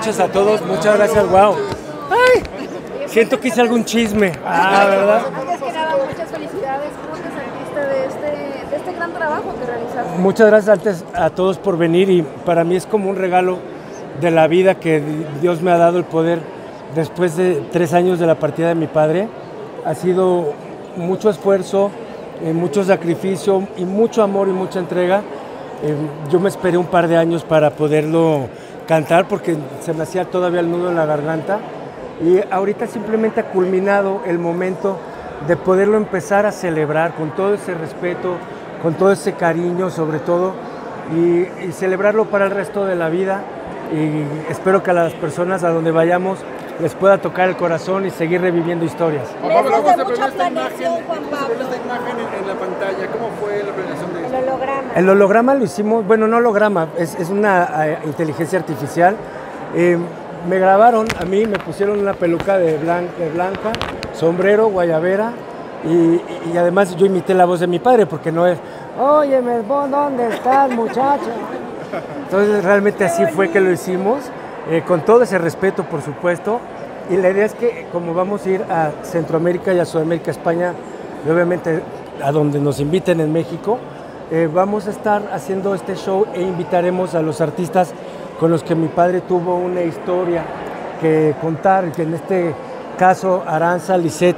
noches a todos, muchas gracias, wow. Ay, siento que hice algún chisme. ¿Verdad? Antes que nada, muchas felicidades. ¿Cómo te sentiste de este gran trabajo que realizaste? Muchas gracias antes a todos por venir y para mí es como un regalo de la vida que Dios me ha dado el poder después de 3 años de la partida de mi padre. Ha sido mucho esfuerzo, mucho sacrificio y mucho amor y mucha entrega. Yo me esperé un par de años para poderlo cantar porque se me hacía todavía el nudo en la garganta y ahorita simplemente ha culminado el momento de poderlo empezar a celebrar con todo ese respeto, con todo ese cariño sobre todo y celebrarlo para el resto de la vida y espero que a las personas a donde vayamos les pueda tocar el corazón y seguir reviviendo historias. Juan Pablo, ¿cómo se planeó esta imagen en la pantalla? ¿Cómo fue la planeación de esto? El holograma. El holograma lo hicimos, bueno, no holograma, es una inteligencia artificial. Me grabaron, a mí me pusieron una peluca de blanca, sombrero, guayabera y además yo imité la voz de mi padre porque no es, óyeme, ¿dónde estás, muchacho? Entonces realmente así fue que lo hicimos. Con todo ese respeto, por supuesto, y la idea es que como vamos a ir a Centroamérica y a Sudamérica, España, y obviamente a donde nos inviten en México, vamos a estar haciendo este show e invitaremos a los artistas con los que mi padre tuvo una historia que contar, que en este caso Arantxa, Lisette,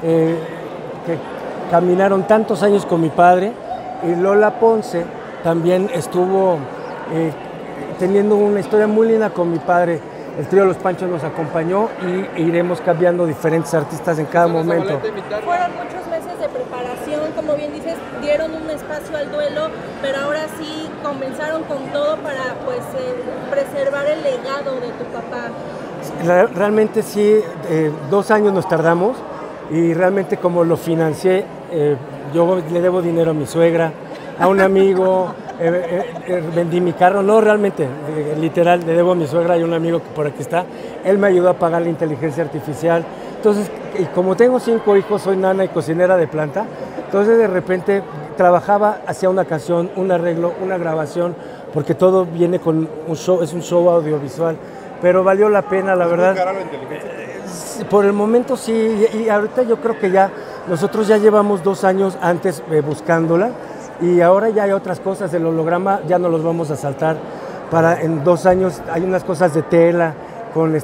que caminaron tantos años con mi padre, y Lola Ponce también estuvo teniendo una historia muy linda con mi padre. El trío Los Panchos nos acompañó y iremos cambiando diferentes artistas en cada momento. Fueron muchos meses de preparación, como bien dices, dieron un espacio al duelo, pero ahora sí comenzaron con todo para preservar el legado de tu papá. Realmente sí, 2 años nos tardamos y realmente como lo financié, yo le debo dinero a mi suegra, a un amigo, vendí mi carro, no realmente, literal, le debo a mi suegra y a un amigo que por aquí está, él me ayudó a pagar la inteligencia artificial, entonces, y como tengo 5 hijos, soy nana y cocinera de planta, entonces de repente trabajaba, hacía una canción, un arreglo, una grabación, porque todo viene con un show, es un show audiovisual, pero valió la pena, la verdad. ¿Es muy cara la inteligencia? Por el momento sí, y ahorita yo creo que ya, nosotros ya llevamos 2 años antes buscándola, y ahora ya hay otras cosas, el holograma ya no los vamos a saltar, en 2 años hay unas cosas de tela, con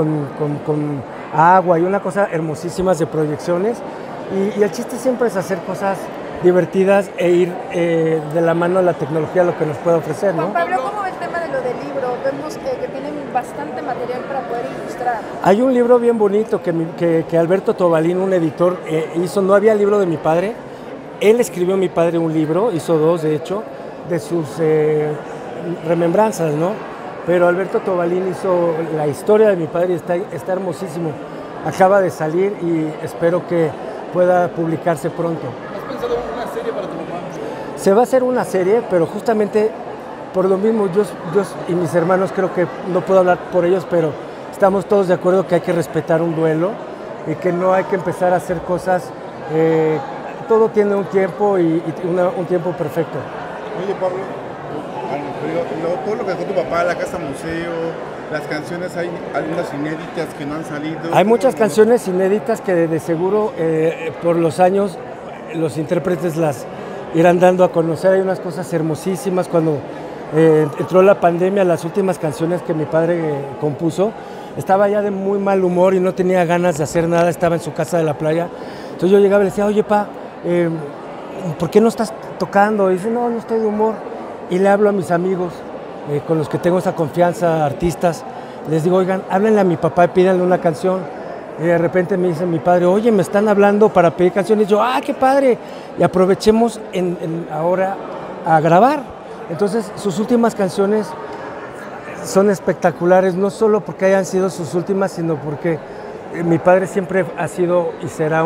agua y una cosa hermosísimas de proyecciones, y el chiste siempre es hacer cosas divertidas e ir de la mano de la tecnología lo que nos puede ofrecer, ¿no? Juan Pablo, ¿cómo ve el tema de lo del libro? Vemos que tienen bastante material para poder ilustrar. Hay un libro bien bonito que Alberto Tobalín, un editor, hizo, no había libro de mi padre. Él escribió a mi padre un libro, hizo 2 de hecho, de sus remembranzas, ¿no? Pero Alberto Tobalín hizo la historia de mi padre y está hermosísimo. Acaba de salir y espero que pueda publicarse pronto. ¿Has pensado en una serie para tu papá? Se va a hacer una serie, pero justamente por lo mismo yo y mis hermanos, creo que no puedo hablar por ellos, pero estamos todos de acuerdo que hay que respetar un duelo y que no hay que empezar a hacer cosas. Todo tiene un tiempo y un tiempo perfecto. Oye, Pablo, todo lo que dejó tu papá, la casa museo, las canciones, hay algunas inéditas que no han salido. Hay muchas canciones inéditas que de seguro por los años los intérpretes las irán dando a conocer. Hay unas cosas hermosísimas. Cuando entró la pandemia, las últimas canciones que mi padre compuso, estaba ya de muy mal humor y no tenía ganas de hacer nada, estaba en su casa de la playa. Entonces yo llegaba y le decía, oye, pa, ¿por qué no estás tocando? Y dice, no estoy de humor. Y le hablo a mis amigos con los que tengo esa confianza, artistas, les digo, oigan, háblenle a mi papá y pídanle una canción. Y de repente me dice mi padre, oye, me están hablando para pedir canciones. Y yo, qué padre. Y aprovechemos ahora a grabar. Entonces, sus últimas canciones son espectaculares, no solo porque hayan sido sus últimas, sino porque mi padre siempre ha sido y será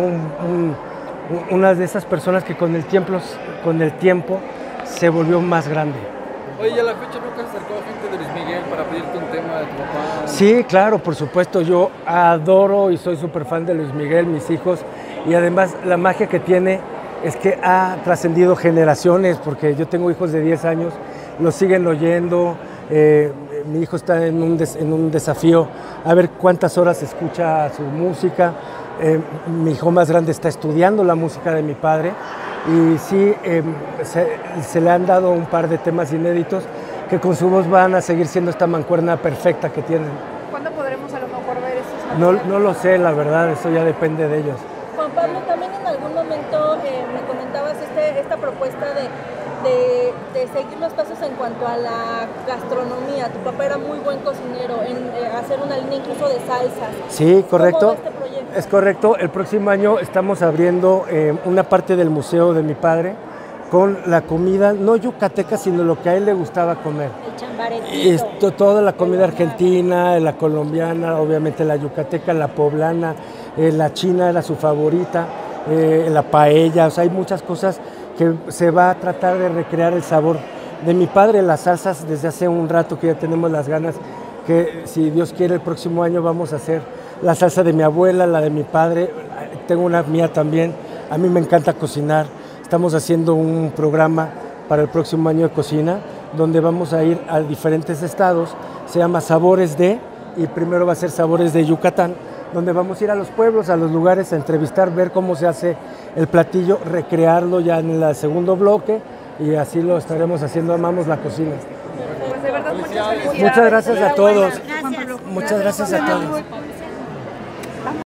una de esas personas que con el tiempo se volvió más grande. Oye, ¿y a la fecha nunca se acercó gente de Luis Miguel para pedirte un tema de tu papá? Sí, claro, por supuesto. Yo adoro y soy súper fan de Luis Miguel, mis hijos. Y además la magia que tiene es que ha trascendido generaciones, porque yo tengo hijos de 10 años, los siguen oyendo. mi hijo está en un desafío a ver cuántas horas escucha su música. Mi hijo más grande está estudiando la música de mi padre y sí, se le han dado un par de temas inéditos que con su voz van a seguir siendo esta mancuerna perfecta que tienen. ¿Cuándo podremos a lo mejor ver estos? No lo sé, la verdad, eso ya depende de ellos. Juan Pablo, también en algún momento me comentabas esta propuesta de seguir los pasos en cuanto a la gastronomía. Tu papá era muy buen cocinero, en hacer una línea incluso de salsas. Sí, correcto. ¿Cómo va este proyecto? Es correcto. El próximo año estamos abriendo una parte del museo de mi padre con la comida, no yucateca, sino lo que a él le gustaba comer. El chambaretito. Toda la comida argentina, la colombiana, obviamente la yucateca, la poblana, la china era su favorita, la paella, o sea, hay muchas cosas que se va a tratar de recrear el sabor de mi padre. Las salsas, desde hace un rato que ya tenemos las ganas, que si Dios quiere el próximo año vamos a hacer la salsa de mi abuela, la de mi padre, tengo una mía también. A mí me encanta cocinar, estamos haciendo un programa para el próximo año de cocina, donde vamos a ir a diferentes estados, se llama Sabores de, y primero va a ser Sabores de Yucatán, donde vamos a ir a los pueblos, a los lugares, a entrevistar, ver cómo se hace el platillo, recrearlo ya en el segundo bloque, y así lo estaremos haciendo. Amamos la cocina. Pues de verdad, muchas felicidades. Muchas gracias a todos. Juan Pablo. Muchas gracias a todos.